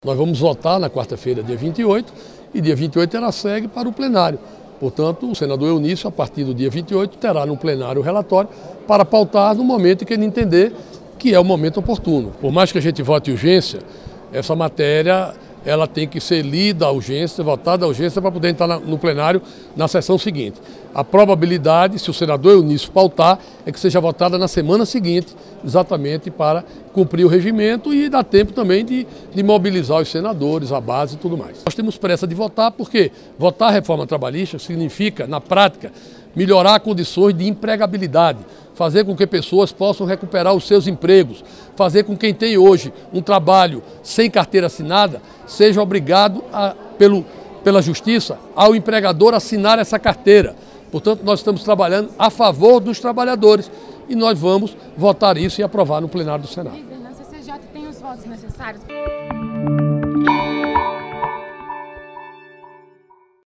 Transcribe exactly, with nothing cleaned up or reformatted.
Nós vamos votar na quarta-feira, dia vinte e oito, e dia vinte e oito ela segue para o plenário. Portanto, o senador Eunício, a partir do dia vinte e oito, terá no plenário o relatório para pautar no momento em que ele entender que é o momento oportuno. Por mais que a gente vote urgência, essa matéria ela tem que ser lida à urgência, votada à urgência para poder entrar no plenário na sessão seguinte. A probabilidade, se o senador Eunício pautar, é que seja votada na semana seguinte, exatamente para cumprir o regimento e dar tempo também de, de mobilizar os senadores, a base e tudo mais. Nós temos pressa de votar porque votar a reforma trabalhista significa, na prática, melhorar condições de empregabilidade, fazer com que pessoas possam recuperar os seus empregos, fazer com que quem tem hoje um trabalho sem carteira assinada seja obrigado, a, pelo, pela justiça, ao empregador assinar essa carteira. Portanto, nós estamos trabalhando a favor dos trabalhadores e nós vamos votar isso e aprovar no plenário do Senado. Na C C J tem os votos necessários?